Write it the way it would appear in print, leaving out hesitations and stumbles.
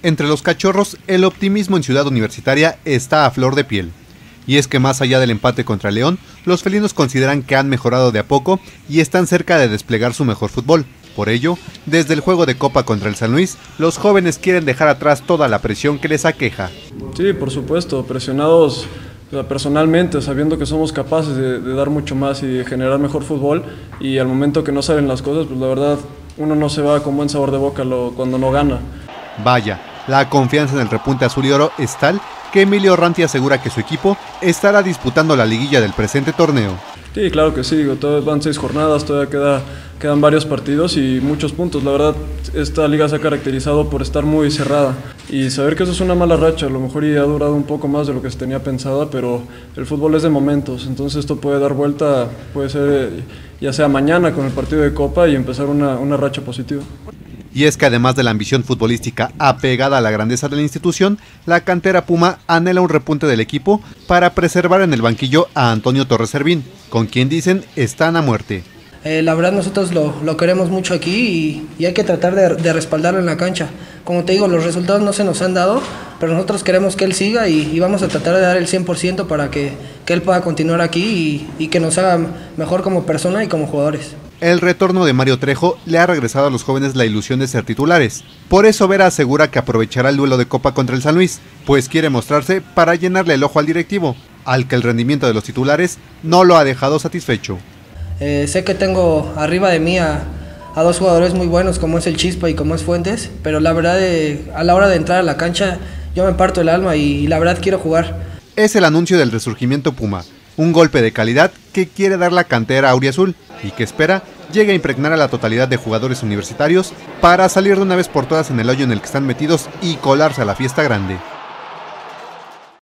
Entre los cachorros, el optimismo en Ciudad Universitaria está a flor de piel. Y es que más allá del empate contra León, los felinos consideran que han mejorado de a poco y están cerca de desplegar su mejor fútbol. Por ello, desde el juego de Copa contra el San Luis, los jóvenes quieren dejar atrás toda la presión que les aqueja. Sí, por supuesto, presionados personalmente, sabiendo que somos capaces de dar mucho más y de generar mejor fútbol, y al momento que no salen las cosas, pues la verdad, uno no se va con buen sabor de boca cuando no gana. Vaya, la confianza en el repunte azul y oro es tal que Emilio Ranti asegura que su equipo estará disputando la liguilla del presente torneo. Sí, claro que sí, todavía van 6 jornadas, todavía quedan varios partidos y muchos puntos. La verdad, esta liga se ha caracterizado por estar muy cerrada y saber que eso es una mala racha. A lo mejor ya ha durado un poco más de lo que se tenía pensada, pero el fútbol es de momentos, entonces esto puede dar vuelta, puede ser ya sea mañana con el partido de Copa y empezar una racha positiva. Y es que además de la ambición futbolística apegada a la grandeza de la institución, la cantera Puma anhela un repunte del equipo para preservar en el banquillo a Antonio Torres Servín, con quien dicen están a muerte. La verdad nosotros lo queremos mucho aquí y hay que tratar de respaldarlo en la cancha. Como te digo, los resultados no se nos han dado, pero nosotros queremos que él siga y vamos a tratar de dar el 100% para que él pueda continuar aquí y que nos haga mejor como persona y como jugadores. El retorno de Mario Trejo le ha regresado a los jóvenes la ilusión de ser titulares. Por eso Vera asegura que aprovechará el duelo de Copa contra el San Luis, pues quiere mostrarse para llenarle el ojo al directivo, al que el rendimiento de los titulares no lo ha dejado satisfecho. Sé que tengo arriba de mí a dos jugadores muy buenos como es el Chispa y como es Fuentes, pero la verdad a la hora de entrar a la cancha yo me parto el alma y la verdad quiero jugar. Es el anuncio del resurgimiento Puma, un golpe de calidad que quiere dar la cantera auriazul y que espera llegue a impregnar a la totalidad de jugadores universitarios para salir de una vez por todas en el hoyo en el que están metidos y colarse a la fiesta grande.